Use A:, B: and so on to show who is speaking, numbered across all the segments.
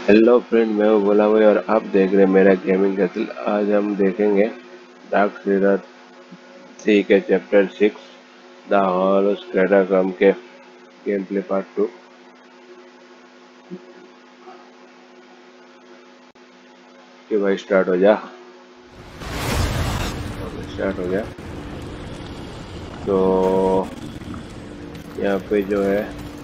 A: Hello friend, मैं हूं भोला भाई और आप देख रहे हैं मेरा गेमिंग कैसल। आज हम देखेंगे डार्कसीडर 3 के चैप्टर 6 द हॉलो स्ट्रेटाग्राम के गेम प्ले पार्ट 2 के भाई स्टार्ट हो गया। तो यहाँ पे जो है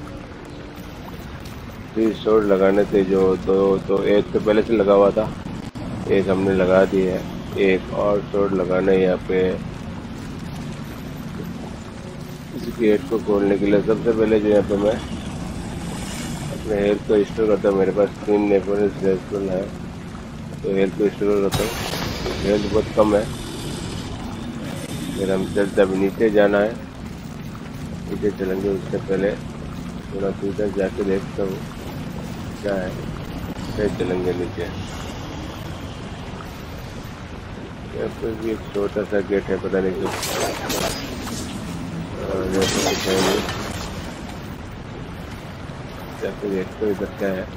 A: 3 शॉट लगाने थे, जो तो एक तो पहले से लगा हुआ था, एक हमने लगा दी है। एक और शॉट लगाना है यहाँ पे इस गेट को खोलने के लिए। सबसे पहले जो यहाँ पे मैं अपने हेल्थ को स्टोर करता हूँ। मेरे पास 3 नेपोलियन रेस्टोरेंट है, तो हेल्थ को स्टोर करता हूँ। हेल्थ बहुत कम है। फिर हम चलते अभी नीचे जाना है, नीचे चलेंगे। उससे पहले थोड़ा सीधा जाके देखता हूँ क्या है, फिर चलेंगे नीचे। यहाँ पर भी एक छोटा सा गेट है, पता नहीं क्यों जाके देखते हो इधर क्या है।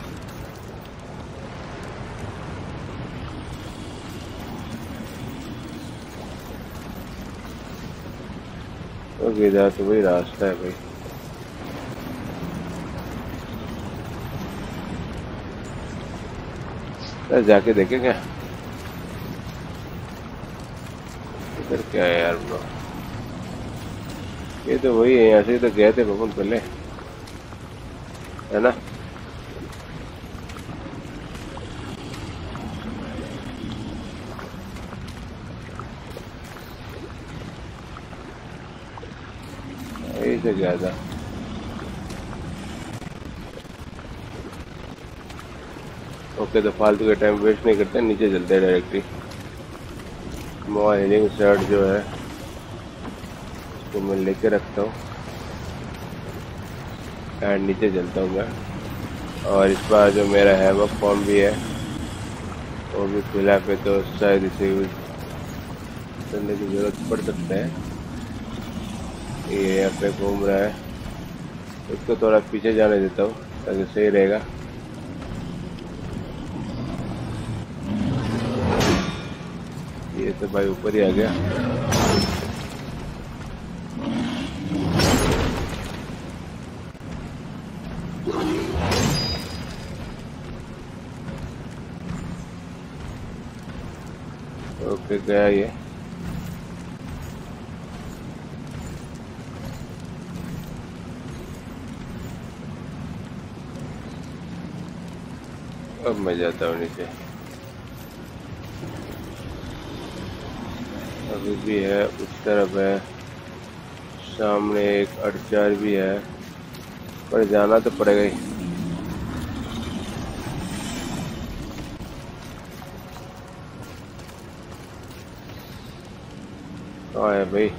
A: ओके, इधर तो वही रास्ता है भाई। जाके देखें क्या इधर क्या है यार ब्रो। ये तो वही है, यहाँ से तो गए थे भवन पहले, है ना। यही से गया था। ओके, तो फालतू के टाइम वेस्ट नहीं करते, नीचे चलते हैं डायरेक्टली। मोबाइल हीलिंग शर्ट जो है उसको मैं लेके रखता हूँ एंड नीचे चलता हूँ मैं। और इस बार जो मेरा हैवक फॉर्म भी है वो भी खुला पे, तो शायद इसे यूज करने की ज़रूरत पड़ सकता है। ये यहाँ पे घूम रहा है, इसको थोड़ा पीछे जाने देता हूँ ताकि सही रहेगा। ये तो भाई ऊपर ही आ गया। ओके, गया ये। अब मैं जाता हूँ नीचे। अभी भी है, उस तरफ है, सामने एक अड़चार भी है, पर जाना तो पड़ेगा ही। कहाँ है भाई?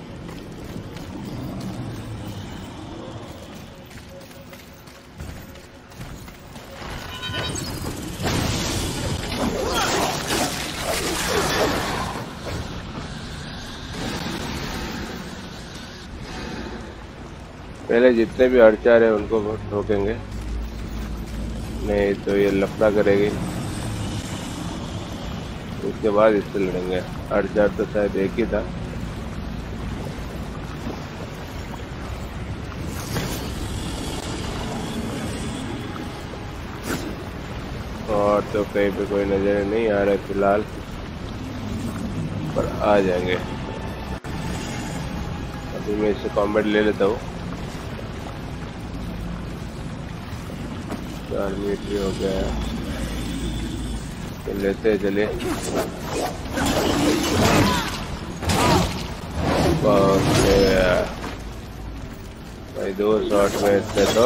A: पहले जितने भी अड़चार है उनको ठोकेंगे, नहीं तो ये लफड़ा करेगी। उसके बाद इससे लड़ेंगे। अड़चार तो शायद एक ही था। और तो कहीं पे कोई नजर नहीं आ रहा है फिलहाल, पर आ जाएंगे। अभी मैं इससे कॉम्बैट ले लेता हूँ। 4 मिनट हो गया है, तो लेते हैं, चलिए। भाई 2 शॉट में इससे तो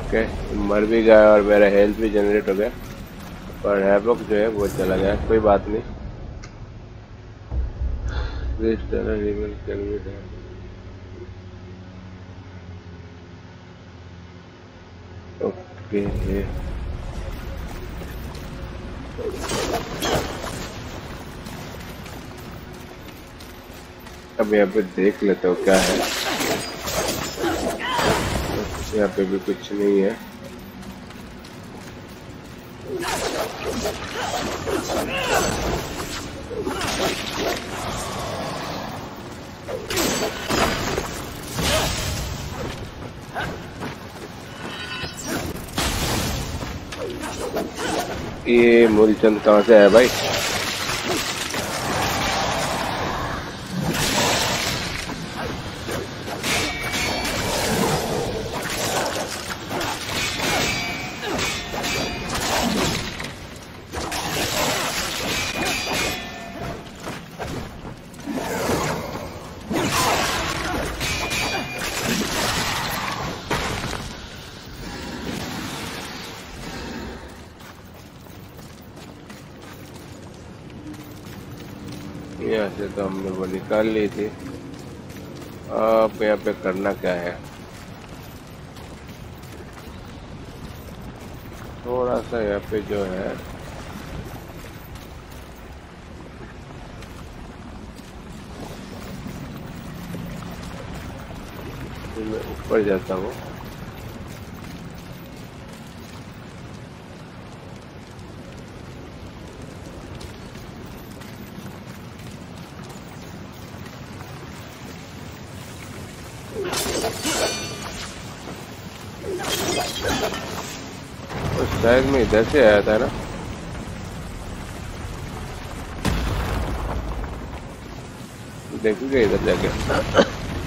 A: ओके, मर भी गया और मेरा हेल्थ भी जनरेट हो गया, पर हैवॉक जो है वो चला गया। कोई बात नहीं। ओके, अब यहाँ पे देख लेते हो क्या है। यहाँ पे भी कुछ नहीं है। ये मूलचंद कहाँ से है भाई? यहाँ से तो हमने वो निकाल ली थी। अब यहाँ पे करना क्या है? थोड़ा सा यहाँ पे जो है मैं ऊपर जाता हूँ। शायद मैं इधर से आया था ना। देखूंगा इधर जाके।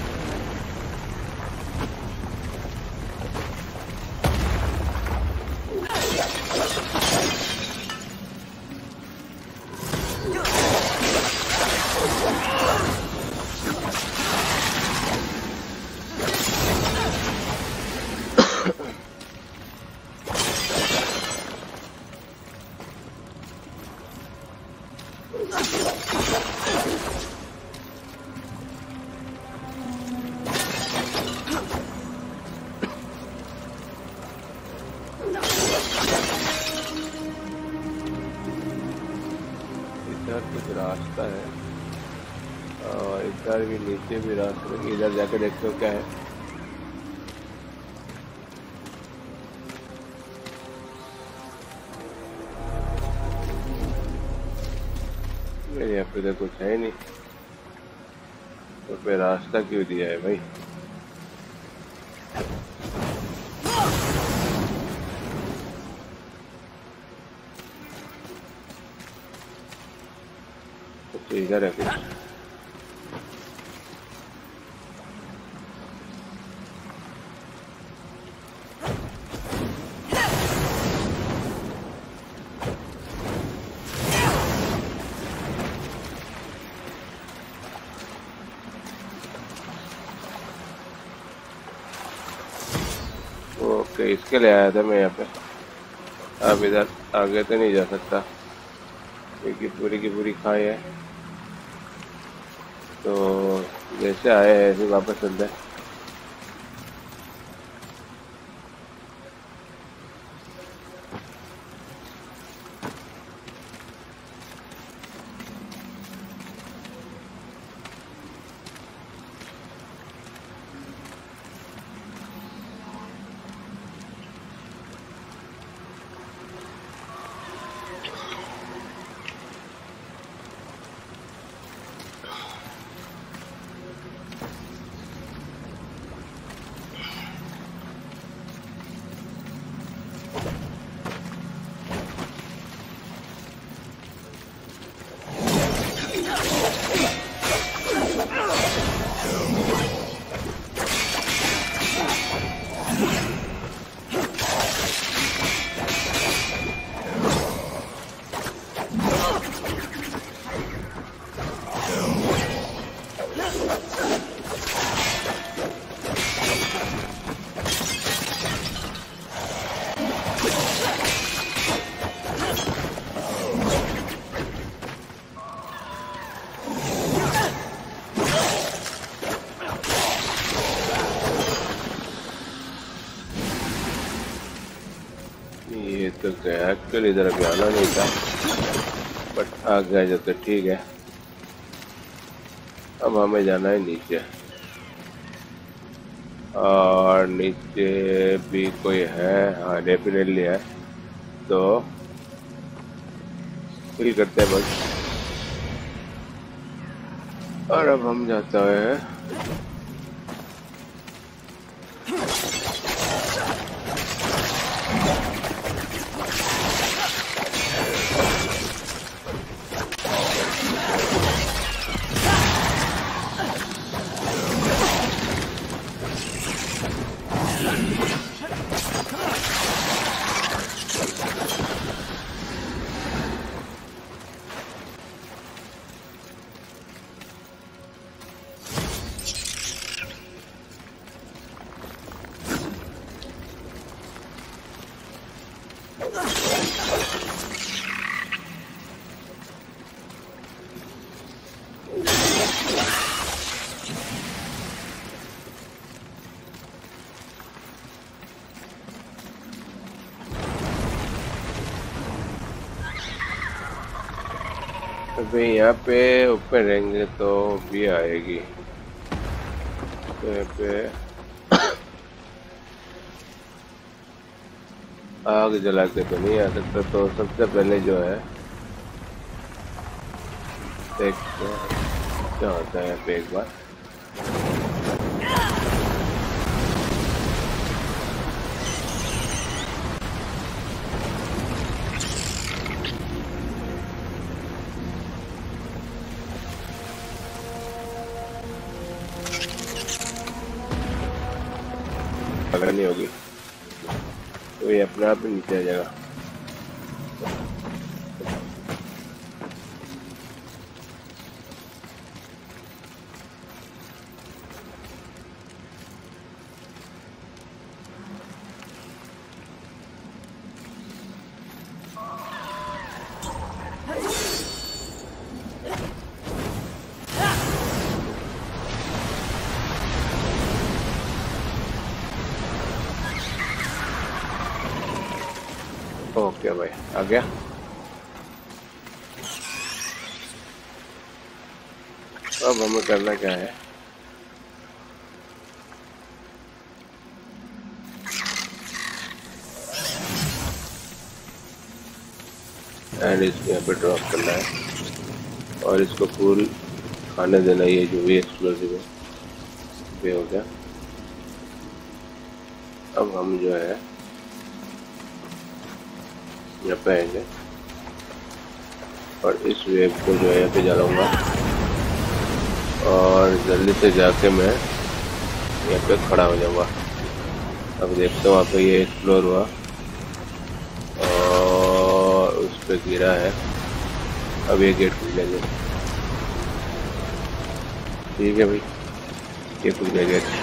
A: कुछ रास्ता है और इधर भी नीचे भी रास्ता है। इधर जाके देखते हो क्या है। मेरे यहाँ पे तो कुछ है नहीं, तो फिर रास्ता क्यों दिया है भाई? तो इधर है कुछ। ओके, इसके लिए आया था मैं यहाँ पे। अब इधर आगे तो नहीं जा सकता क्योंकि पूरी की पूरी खाई है। तो जैसे आए हैं ऐसे वापस चलते हैं। ये तो क्या एक्चुअली इधर अभी आना नहीं था, बट आ गया जब तो ठीक है। अब हमें जाना है नीचे, और नीचे भी कोई है। हाँ डेफिनेटली है, तो किल करते हैं बस। और अब हम जाते हैं अभी यहाँ पे ऊपर रहेंगे तो भी आएगी। तो यहाँ पे आग जला के तो नहीं आ सकता, तो सबसे पहले जो है देखते हैं क्या होता है यहाँ पे एक बार। अगर नहीं होगी तो ये अपने आप ही नीचे आ जाएगा। ओके भाई आ गया। अब हमें करना क्या है, एंड इसको यहाँ पे ड्रॉप करना है और इसको फुल खाने देना। ये जो भी एक्सप्लोसिव है ये हो गया। अब हम जो है यहाँ पे आएंगे और इस वेव को जो है यहाँ पे जलाऊंगा, और जल्दी से जाके मैं यहाँ पे खड़ा हो जाऊंगा। अब देखते हो वहाँ पे ये एक्सप्लोर हुआ और उस पे गिरा है। अब ये गेट खुल जाएंगे। ठीक है भाई, ये खुल गया गेट।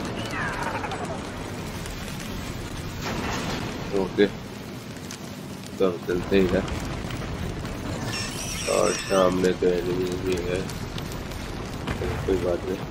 A: ओके तो हम चलते ही है, और सामने तो एनिमी भी है, कोई बात नहीं।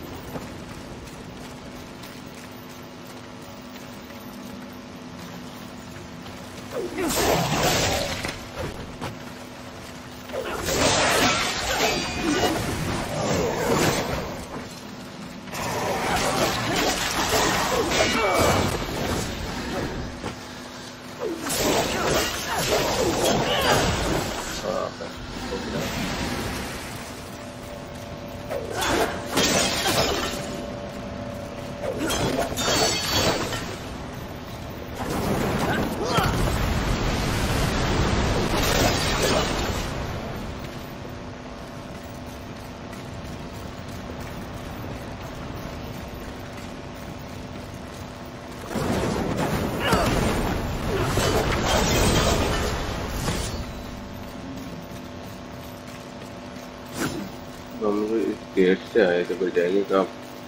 A: हम लोग इस गेट से आए तो फिर जाएंगे कहाँ?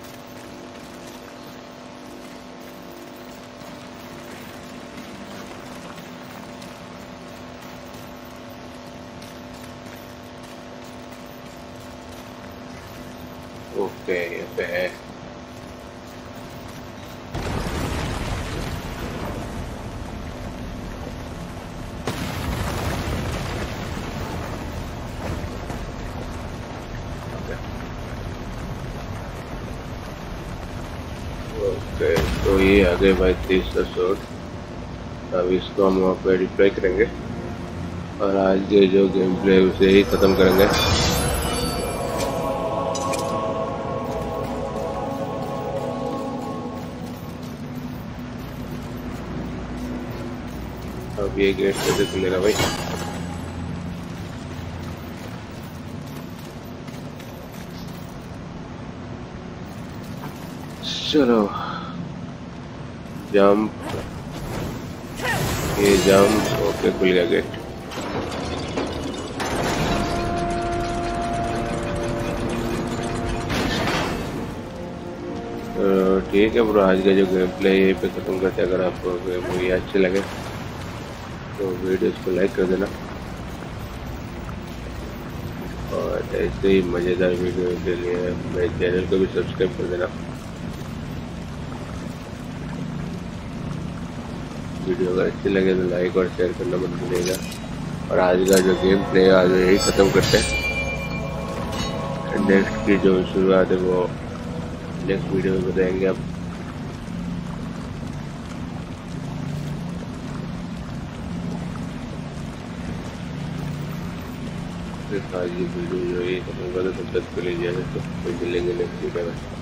A: ओके यहाँ पे है। ये आ गए भाई 300 शॉट। अब इसको हम वहाँ पे डिप्लॉय करेंगे और आज के जो गेम प्ले उसे ही ख़त्म करेंगे। अब ये गेट कैसे खुलेगा भाई? चलो जंप, ये जंप, ओके खुल गया गेट। तो ठीक है ब्रो, आज का जो गेम प्ले यहीं पे ख़त्म करते हैं। अगर आपको गेम ये अच्छे लगे तो वीडियोस को लाइक कर देना और ऐसे ही मज़ेदार वीडियो के लिए मेरे चैनल को भी सब्सक्राइब कर देना। वीडियो अगर अच्छी लगे तो लाइक और शेयर करना मत भूलिएगा। और आज का जो गेम प्ले है आज यही ख़त्म करते हैं। नेक्स्ट की जो शुरुआत है वो नेक्स्ट वीडियो में बताएंगे आप। आज ये वीडियो जो ये खत्म कर दो, तब तक के लिए तो मिलेंगे नेक्स्ट वीडियो में।